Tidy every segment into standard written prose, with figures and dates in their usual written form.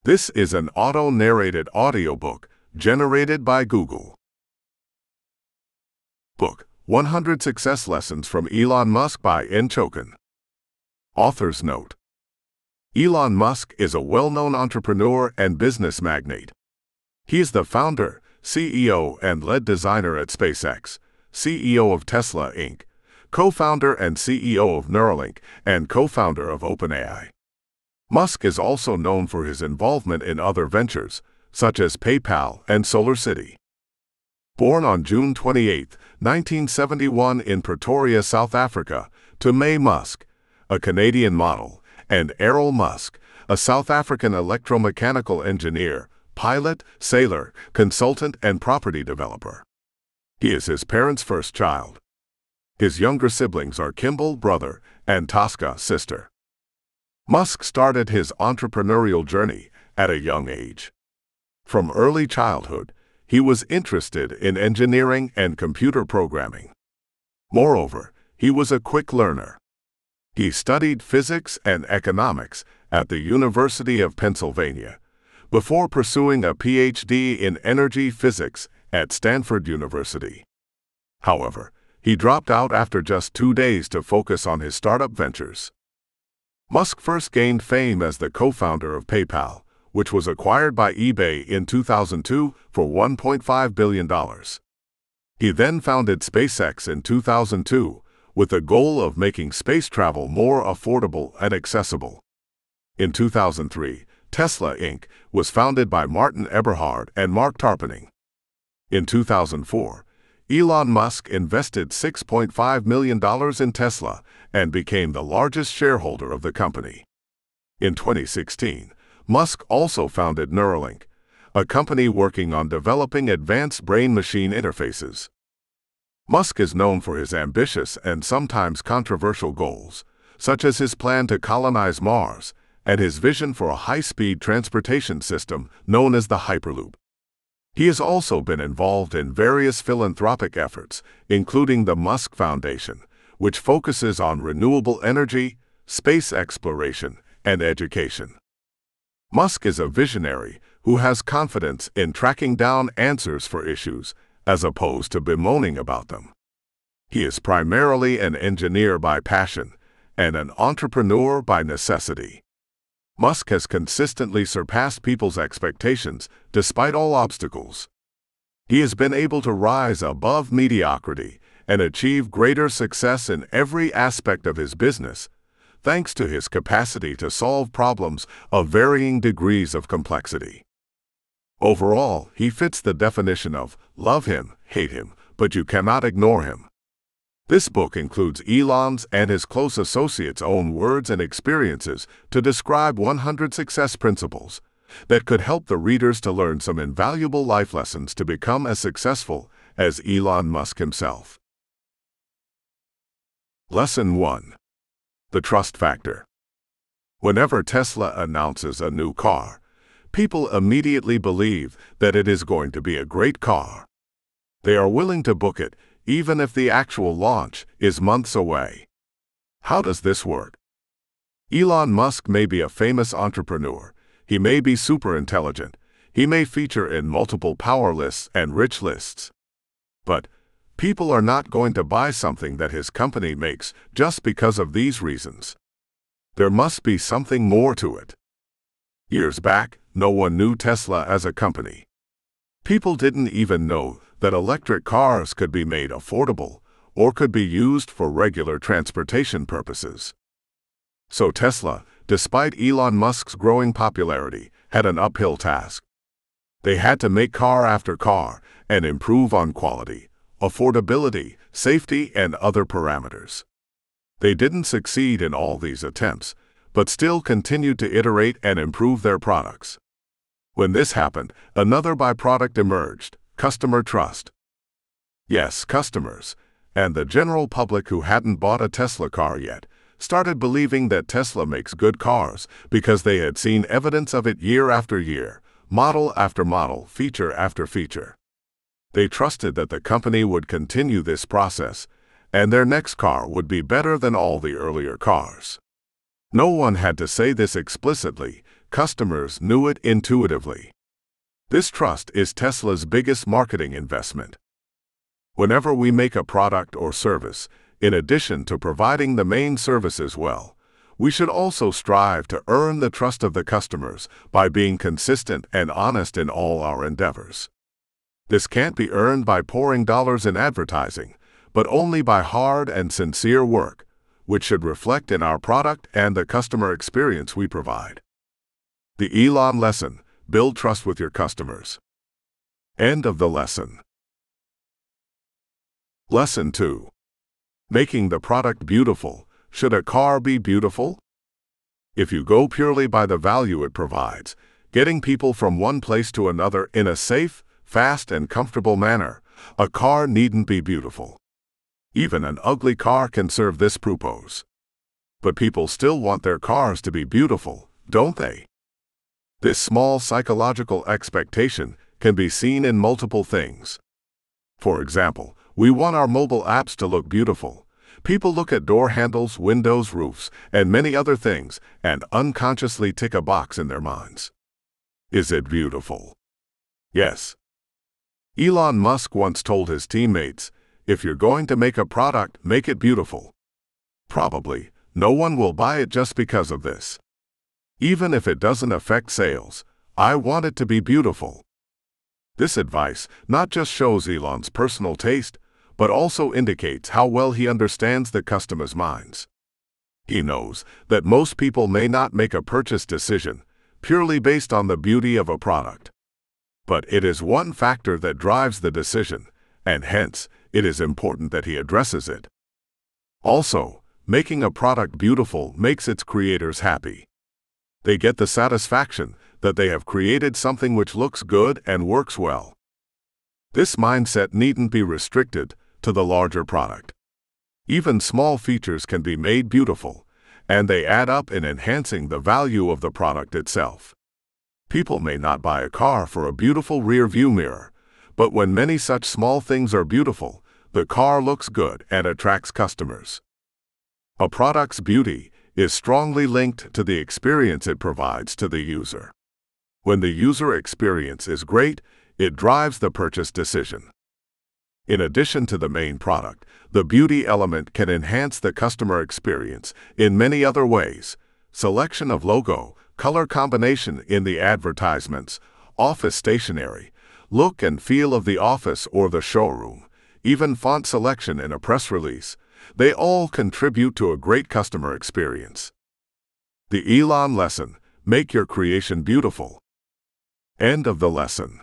This is an auto-narrated audiobook generated by Google. Book 100 Success Lessons from Elon Musk by Chokkan. Author's note. Elon Musk is a well-known entrepreneur and business magnate. He is the founder, CEO, and lead designer at SpaceX, CEO of Tesla, Inc., co-founder and CEO of Neuralink, and co-founder of OpenAI. Musk is also known for his involvement in other ventures, such as PayPal and SolarCity. Born on June 28, 1971 in Pretoria, South Africa, to Maye Musk, a Canadian model, and Errol Musk, a South African electromechanical engineer, pilot, sailor, consultant, and property developer. He is his parents' first child. His younger siblings are Kimball, brother, and Tosca, sister. Musk started his entrepreneurial journey at a young age. From early childhood, he was interested in engineering and computer programming. Moreover, he was a quick learner. He studied physics and economics at the University of Pennsylvania, before pursuing a PhD in energy physics at Stanford University. However, he dropped out after just 2 days to focus on his startup ventures. Musk first gained fame as the co-founder of PayPal, which was acquired by eBay in 2002 for $1.5 billion. He then founded SpaceX in 2002 with the goal of making space travel more affordable and accessible. In 2003, Tesla, Inc. was founded by Martin Eberhard and Mark Tarpenning. In 2004, Elon Musk invested $6.5 million in Tesla and became the largest shareholder of the company. In 2016, Musk also founded Neuralink, a company working on developing advanced brain-machine interfaces. Musk is known for his ambitious and sometimes controversial goals, such as his plan to colonize Mars and his vision for a high-speed transportation system known as the Hyperloop. He has also been involved in various philanthropic efforts, including the Musk Foundation, which focuses on renewable energy, space exploration, and education. Musk is a visionary who has confidence in tracking down answers for issues, as opposed to bemoaning about them. He is primarily an engineer by passion and an entrepreneur by necessity. Musk has consistently surpassed people's expectations despite all obstacles. He has been able to rise above mediocrity and achieve greater success in every aspect of his business, thanks to his capacity to solve problems of varying degrees of complexity. Overall, he fits the definition of love him, hate him, but you cannot ignore him. This book includes Elon's and his close associates' own words and experiences to describe 100 success principles that could help the readers to learn some invaluable life lessons to become as successful as Elon Musk himself. Lesson 1. The Trust Factor. Whenever Tesla announces a new car, people immediately believe that it is going to be a great car. They are willing to book it, even if the actual launch is months away. How does this work? Elon Musk may be a famous entrepreneur, he may be super intelligent, he may feature in multiple power lists and rich lists. But people are not going to buy something that his company makes just because of these reasons. There must be something more to it. Years back, no one knew Tesla as a company. People didn't even know that electric cars could be made affordable or could be used for regular transportation purposes. So Tesla, despite Elon Musk's growing popularity, had an uphill task. They had to make car after car and improve on quality, affordability, safety, and other parameters. They didn't succeed in all these attempts, but still continued to iterate and improve their products. When this happened, another byproduct emerged: customer trust. Yes, customers, and the general public who hadn't bought a Tesla car yet, started believing that Tesla makes good cars because they had seen evidence of it year after year, model after model, feature after feature. They trusted that the company would continue this process, and their next car would be better than all the earlier cars. No one had to say this explicitly, customers knew it intuitively. This trust is Tesla's biggest marketing investment. Whenever we make a product or service, in addition to providing the main services well, we should also strive to earn the trust of the customers by being consistent and honest in all our endeavors. This can't be earned by pouring dollars in advertising, but only by hard and sincere work, which should reflect in our product and the customer experience we provide. The Elon lesson: build trust with your customers. End of the lesson. Lesson 2. Making the product beautiful. Should a car be beautiful? If you go purely by the value it provides, getting people from one place to another in a safe, fast, and comfortable manner, a car needn't be beautiful. Even an ugly car can serve this purpose. But people still want their cars to be beautiful, don't they? This small psychological expectation can be seen in multiple things. For example, we want our mobile apps to look beautiful. People look at door handles, windows, roofs, and many other things and unconsciously tick a box in their minds. Is it beautiful? Yes. Elon Musk once told his teammates, "If you're going to make a product, make it beautiful." Probably, no one will buy it just because of this. Even if it doesn't affect sales, I want it to be beautiful. This advice not just shows Elon's personal taste, but also indicates how well he understands the customer's minds. He knows that most people may not make a purchase decision purely based on the beauty of a product. But it is one factor that drives the decision, and hence, it is important that he addresses it. Also, making a product beautiful makes its creators happy. They get the satisfaction that they have created something which looks good and works well. This mindset needn't be restricted to the larger product. Even small features can be made beautiful, and they add up in enhancing the value of the product itself. People may not buy a car for a beautiful rear-view mirror, but when many such small things are beautiful, the car looks good and attracts customers. A product's beauty is strongly linked to the experience it provides to the user. When the user experience is great, it drives the purchase decision. In addition to the main product, the beauty element can enhance the customer experience in many other ways: selection of logo, color combination in the advertisements, office stationery, look and feel of the office or the showroom, even font selection in a press release. They all contribute to a great customer experience. The Elon lesson: make your creation beautiful. End of the lesson.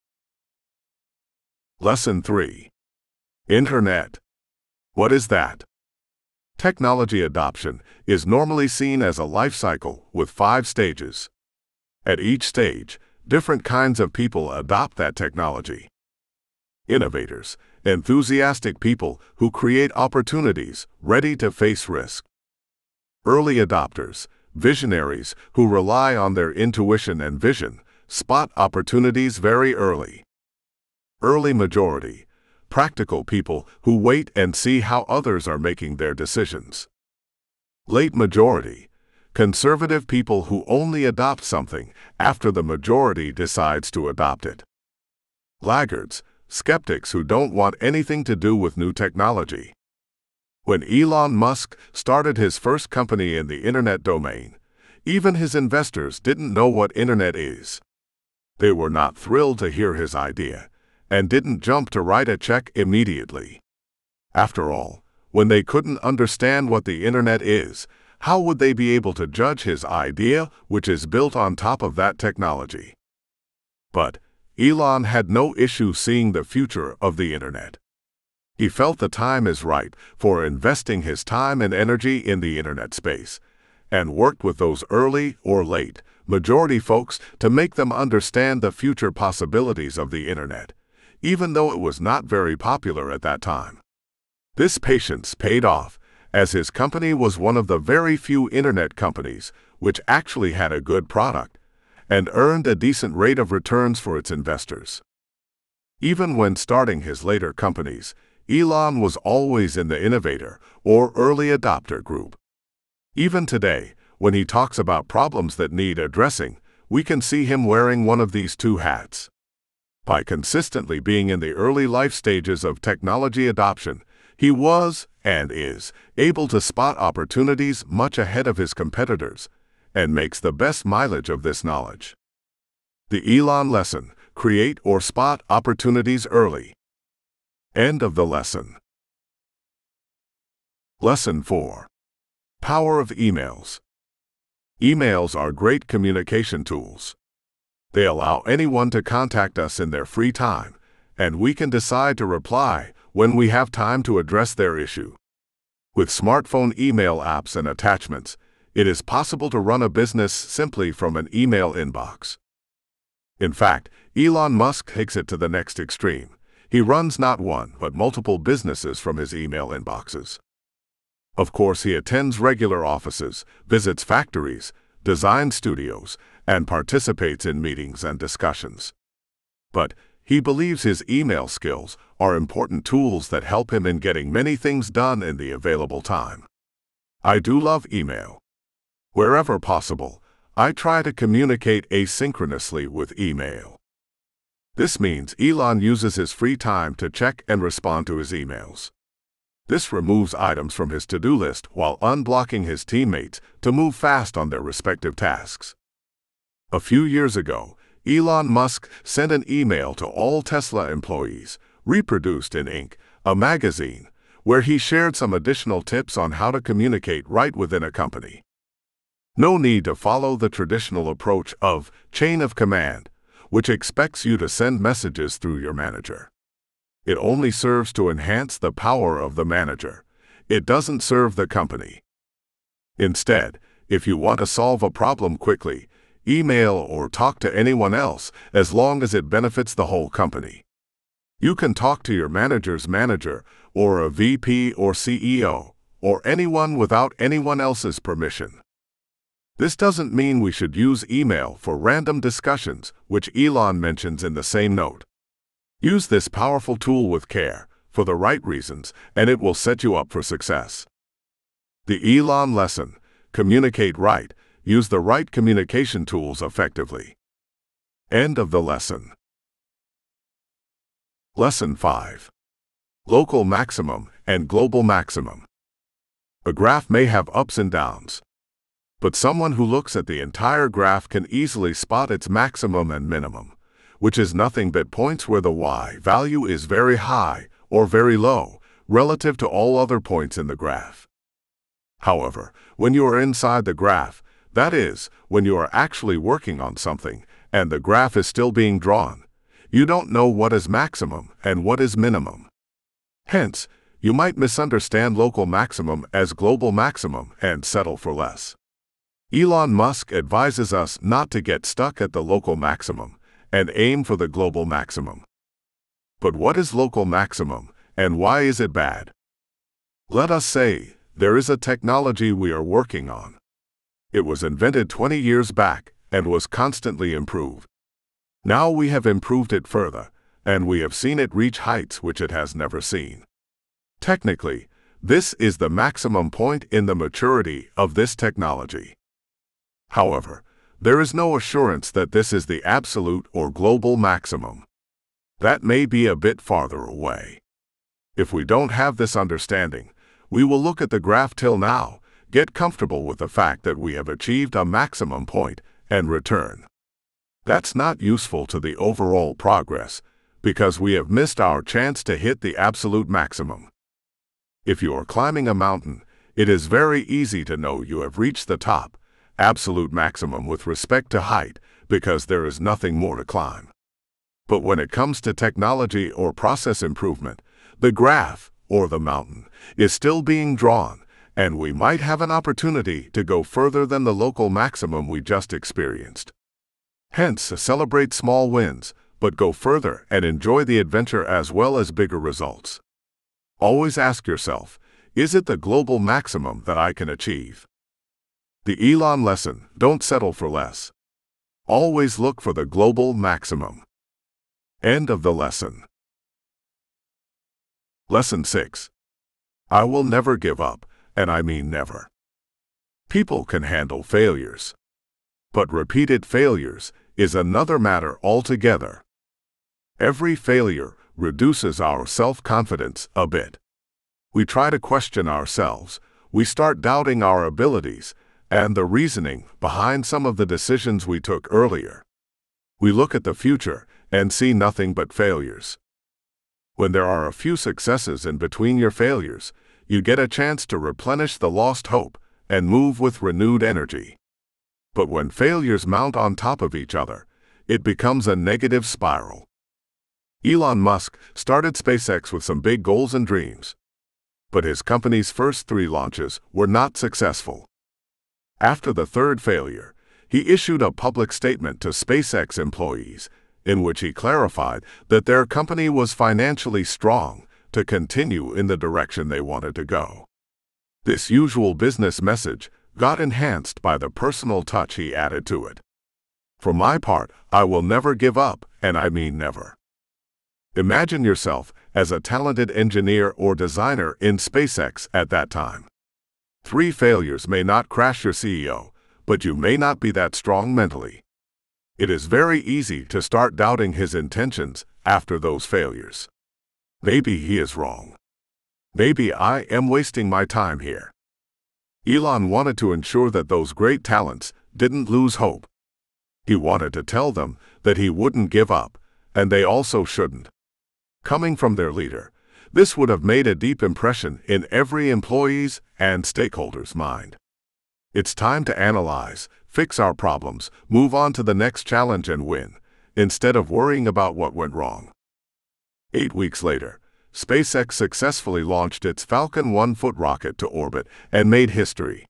Lesson 3. Internet. What is that? Technology adoption is normally seen as a life cycle with 5 stages. At each stage, different kinds of people adopt that technology. Innovators, enthusiastic people who create opportunities, ready to face risk. Early adopters, visionaries who rely on their intuition and vision, spot opportunities very early. Early majority, practical people who wait and see how others are making their decisions. Late majority, conservative people who only adopt something after the majority decides to adopt it. Laggards, skeptics who don't want anything to do with new technology. When Elon Musk started his first company in the internet domain, even his investors didn't know what internet is. They were not thrilled to hear his idea, and didn't jump to write a check immediately. After all, when they couldn't understand what the internet is, how would they be able to judge his idea, which is built on top of that technology? But Elon had no issue seeing the future of the internet. He felt the time is right for investing his time and energy in the internet space, and worked with those early or late majority folks to make them understand the future possibilities of the internet, even though it was not very popular at that time. This patience paid off, as his company was one of the very few internet companies which actually had a good product, and earned a decent rate of returns for its investors. Even when starting his later companies, Elon was always in the innovator or early adopter group. Even today, when he talks about problems that need addressing, we can see him wearing one of these two hats. By consistently being in the early life stages of technology adoption, he was, and is, able to spot opportunities much ahead of his competitors, and makes the best mileage of this knowledge. The Elon lesson: create or spot opportunities early. End of the lesson. Lesson 4. Power of emails. Emails are great communication tools. They allow anyone to contact us in their free time, and we can decide to reply when we have time to address their issue. With smartphone email apps and attachments, it is possible to run a business simply from an email inbox. In fact, Elon Musk takes it to the next extreme. He runs not one but multiple businesses from his email inboxes. Of course, he attends regular offices, visits factories, design studios, and participates in meetings and discussions. But he believes his email skills are important tools that help him in getting many things done in the available time. I do love email. Wherever possible, I try to communicate asynchronously with email. This means Elon uses his free time to check and respond to his emails. This removes items from his to-do list while unblocking his teammates to move fast on their respective tasks. A few years ago, Elon Musk sent an email to all Tesla employees, reproduced in Inc., a magazine, where he shared some additional tips on how to communicate right within a company. No need to follow the traditional approach of chain of command, which expects you to send messages through your manager. It only serves to enhance the power of the manager. It doesn't serve the company. Instead, if you want to solve a problem quickly, email or talk to anyone else as long as it benefits the whole company. You can talk to your manager's manager, or a VP or CEO, or anyone without anyone else's permission. This doesn't mean we should use email for random discussions, which Elon mentions in the same note. Use this powerful tool with care, for the right reasons, and it will set you up for success. The Elon lesson: communicate right, use the right communication tools effectively. End of the lesson. Lesson 5. Local maximum and global maximum. A graph may have ups and downs, but someone who looks at the entire graph can easily spot its maximum and minimum, which is nothing but points where the y value is very high or very low relative to all other points in the graph. However, when you are inside the graph, that is, when you are actually working on something and the graph is still being drawn, you don't know what is maximum and what is minimum. Hence, you might misunderstand local maximum as global maximum and settle for less. Elon Musk advises us not to get stuck at the local maximum and aim for the global maximum. But what is local maximum, and why is it bad? Let us say there is a technology we are working on. It was invented 20 years back and was constantly improved. Now we have improved it further, and we have seen it reach heights which it has never seen. Technically, this is the maximum point in the maturity of this technology. However, there is no assurance that this is the absolute or global maximum. That may be a bit farther away. If we don't have this understanding, we will look at the graph till now, get comfortable with the fact that we have achieved a maximum point, and return. That's not useful to the overall progress, because we have missed our chance to hit the absolute maximum. If you are climbing a mountain, it is very easy to know you have reached the top, absolute maximum with respect to height, because there is nothing more to climb. But when it comes to technology or process improvement, the graph, or the mountain, is still being drawn, and we might have an opportunity to go further than the local maximum we just experienced. Hence, celebrate small wins, but go further and enjoy the adventure as well as bigger results. Always ask yourself, is it the global maximum that I can achieve? The Elon lesson: don't settle for less. Always look for the global maximum. End of the lesson. Lesson 6. I will never give up, and I mean never. People can handle failures. But repeated failures is another matter altogether. Every failure reduces our self-confidence a bit. We try to question ourselves, we start doubting our abilities and the reasoning behind some of the decisions we took earlier. We look at the future and see nothing but failures. When there are a few successes in between your failures, you get a chance to replenish the lost hope and move with renewed energy. But when failures mount on top of each other, it becomes a negative spiral. Elon Musk started SpaceX with some big goals and dreams. But his company's first 3 launches were not successful. After the third failure, he issued a public statement to SpaceX employees, in which he clarified that their company was financially strong to continue in the direction they wanted to go. This usual business message got enhanced by the personal touch he added to it. For my part, I will never give up, and I mean never. Imagine yourself as a talented engineer or designer in SpaceX at that time. 3 failures may not crash your CEO, but you may not be that strong mentally. It is very easy to start doubting his intentions after those failures. Maybe he is wrong. Maybe I am wasting my time here. Elon wanted to ensure that those great talents didn't lose hope. He wanted to tell them that he wouldn't give up, and they also shouldn't. Coming from their leader, this would have made a deep impression in every employee's and stakeholder's mind. It's time to analyze, fix our problems, move on to the next challenge and win, instead of worrying about what went wrong. 8 weeks later, SpaceX successfully launched its Falcon 1-foot rocket to orbit and made history.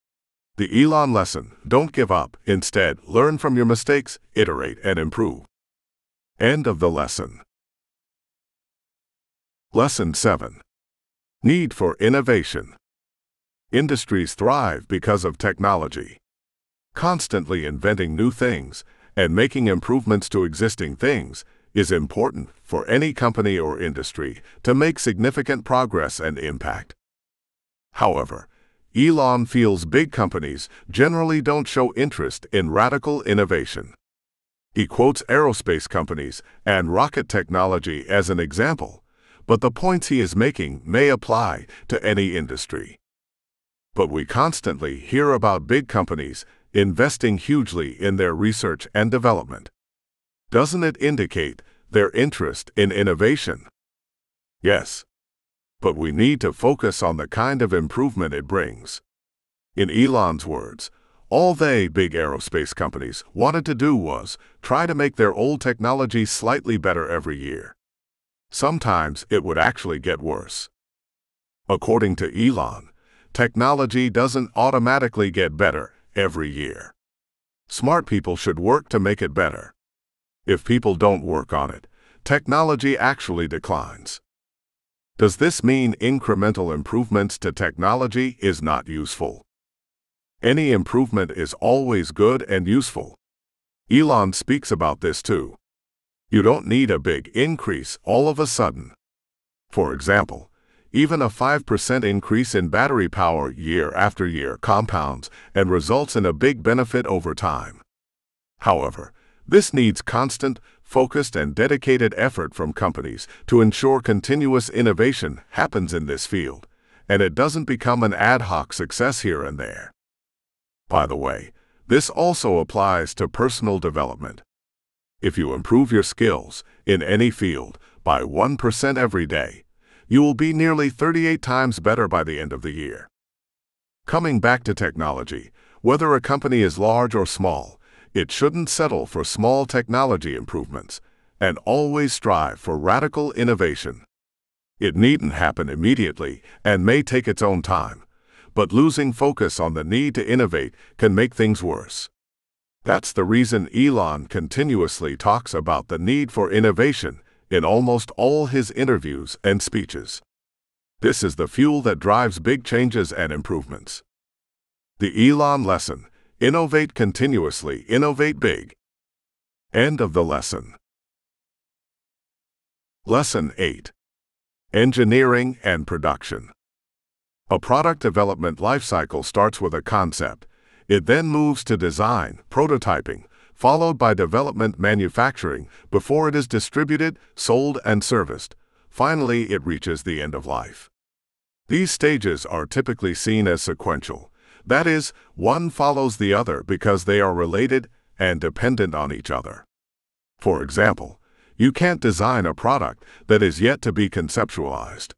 The Elon lesson: don't give up, instead, learn from your mistakes, iterate and improve. End of the lesson. Lesson 7. Need for innovation. Industries thrive because of technology. Constantly inventing new things and making improvements to existing things is important for any company or industry to make significant progress and impact. However, Elon feels big companies generally don't show interest in radical innovation. He quotes aerospace companies and rocket technology as an example, but the points he is making may apply to any industry. But we constantly hear about big companies investing hugely in their research and development. Doesn't it indicate their interest in innovation? Yes. But we need to focus on the kind of improvement it brings. In Elon's words, all they big aerospace companies wanted to do was try to make their old technology slightly better every year. Sometimes it would actually get worse. According to Elon, technology doesn't automatically get better every year. Smart people should work to make it better. If people don't work on it, technology actually declines. Does this mean incremental improvements to technology is not useful? Any improvement is always good and useful. Elon speaks about this too. You don't need a big increase all of a sudden. For example, even a 5% increase in battery power year after year compounds and results in a big benefit over time. However, this needs constant, focused and dedicated effort from companies to ensure continuous innovation happens in this field, and it doesn't become an ad hoc success here and there. By the way, this also applies to personal development. If you improve your skills in any field by 1% every day, you will be nearly 38 times better by the end of the year. Coming back to technology, whether a company is large or small, it shouldn't settle for small technology improvements and always strive for radical innovation. It needn't happen immediately and may take its own time, but losing focus on the need to innovate can make things worse. That's the reason Elon continuously talks about the need for innovation in almost all his interviews and speeches. This is the fuel that drives big changes and improvements. The Elon lesson: innovate continuously, innovate big. End of the lesson. Lesson 8. Engineering and production. A product development lifecycle starts with a concept. It then moves to design, prototyping, followed by development manufacturing before it is distributed, sold, and serviced. Finally, it reaches the end of life. These stages are typically seen as sequential. That is, one follows the other because they are related and dependent on each other. For example, you can't design a product that is yet to be conceptualized.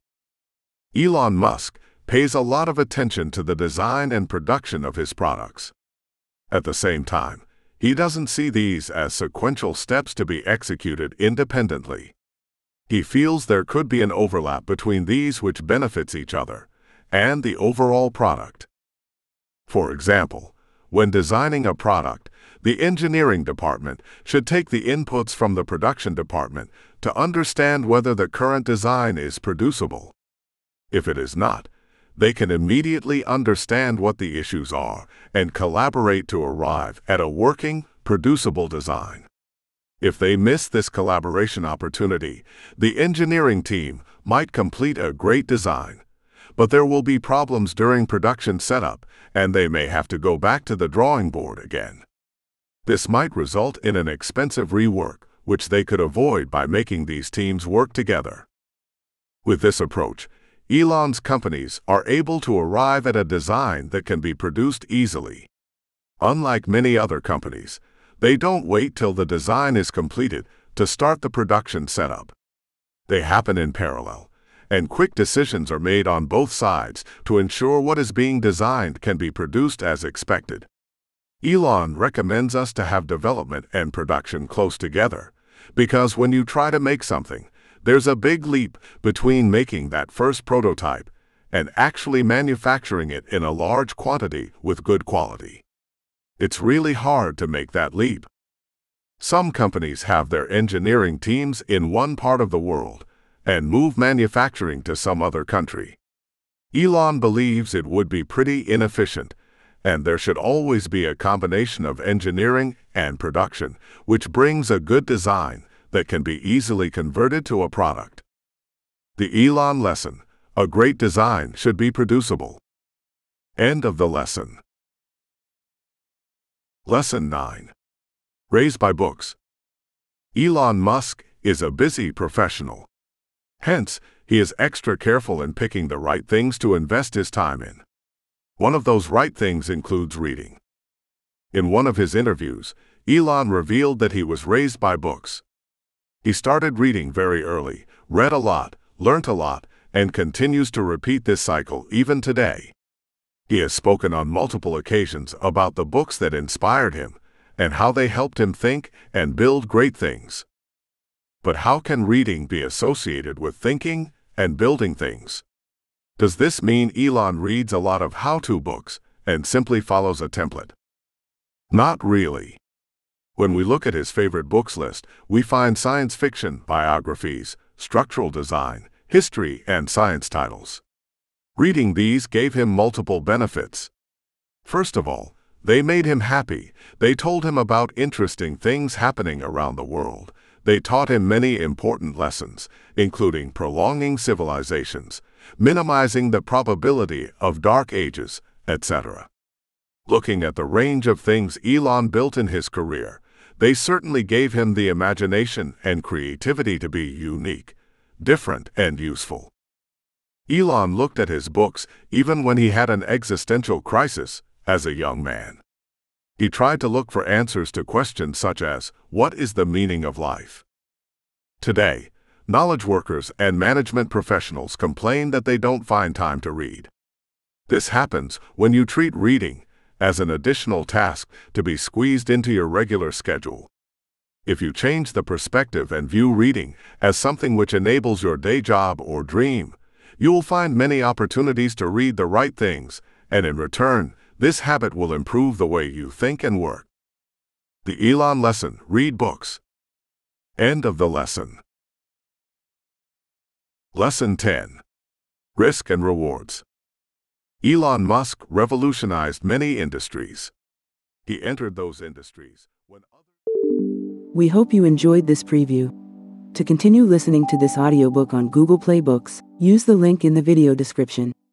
Elon Musk pays a lot of attention to the design and production of his products. At the same time, he doesn't see these as sequential steps to be executed independently. He feels there could be an overlap between these which benefits each other and the overall product. For example, when designing a product, the engineering department should take the inputs from the production department to understand whether the current design is producible. If it is not, they can immediately understand what the issues are and collaborate to arrive at a working, producible design. If they miss this collaboration opportunity, the engineering team might complete a great design, but there will be problems during production setup, and they may have to go back to the drawing board again. This might result in an expensive rework, which they could avoid by making these teams work together. With this approach, Elon's companies are able to arrive at a design that can be produced easily. Unlike many other companies, they don't wait till the design is completed to start the production setup. They happen in parallel, and quick decisions are made on both sides to ensure what is being designed can be produced as expected. Elon recommends us to have development and production close together, because when you try to make something, there's a big leap between making that first prototype and actually manufacturing it in a large quantity with good quality. It's really hard to make that leap. Some companies have their engineering teams in one part of the world and move manufacturing to some other country. Elon believes it would be pretty inefficient, and there should always be a combination of engineering and production, which brings a good design that can be easily converted to a product. The Elon lesson: a great design should be producible. End of the lesson. Lesson 9. Raised by books. Elon Musk is a busy professional. Hence, he is extra careful in picking the right things to invest his time in. One of those right things includes reading. In one of his interviews, Elon revealed that he was raised by books. He started reading very early, read a lot, learnt a lot, and continues to repeat this cycle even today. He has spoken on multiple occasions about the books that inspired him and how they helped him think and build great things. But how can reading be associated with thinking and building things? Does this mean Elon reads a lot of how-to books and simply follows a template? Not really. When we look at his favorite books list, we find science fiction, biographies, structural design, history, and science titles. Reading these gave him multiple benefits. First of all, they made him happy. They told him about interesting things happening around the world. They taught him many important lessons, including prolonging civilizations, minimizing the probability of dark ages, etc. Looking at the range of things Elon built in his career, they certainly gave him the imagination and creativity to be unique, different, and useful. Elon looked at his books even when he had an existential crisis as a young man. He tried to look for answers to questions such as, what is the meaning of life? Today, knowledge workers and management professionals complain that they don't find time to read. This happens when you treat reading as an additional task to be squeezed into your regular schedule. If you change the perspective and view reading as something which enables your day job or dream, you will find many opportunities to read the right things, and in return, this habit will improve the way you think and work. The Elon lesson: read books. End of the lesson. Lesson 10. Risk and rewards. Elon Musk revolutionized many industries. He entered those industries when We hope you enjoyed this preview. To continue listening to this audiobook on Google Play Books, use the link in the video description.